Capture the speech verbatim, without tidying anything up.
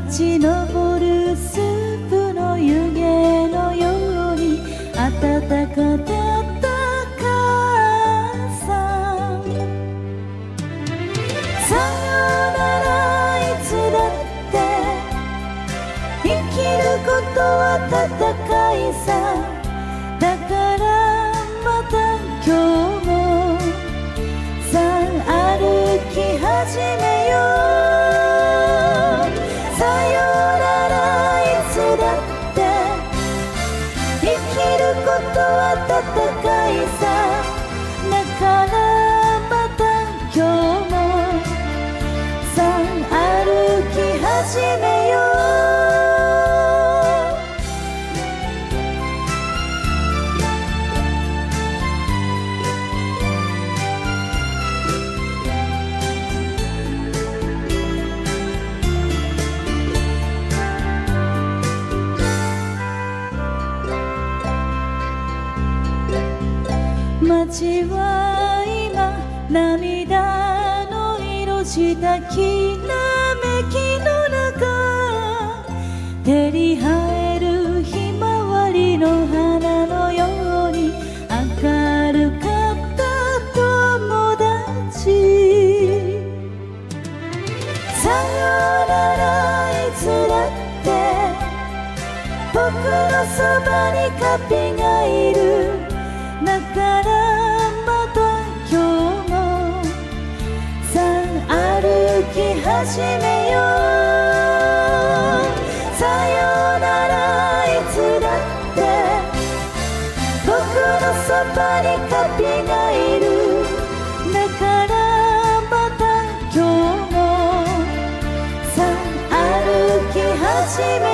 ち上るスープの湯気のように暖かかった母さん。さよならいつだって生きることは戦いさ。だからまた今日もさあ歩き始めよう。さよならいつだって生きることは戦いさ。だからまた今日もさあ歩き始めよう。街は今涙の色したきらめきの中、照り映えるひまわりの花のように明るかった友達。さよならいつだって僕のそばにカピがいる。だからまた今日もさあ歩き始めよう。さよならいつだって僕のそばにカピがいる。だからまた今日もさあ歩き始めよう。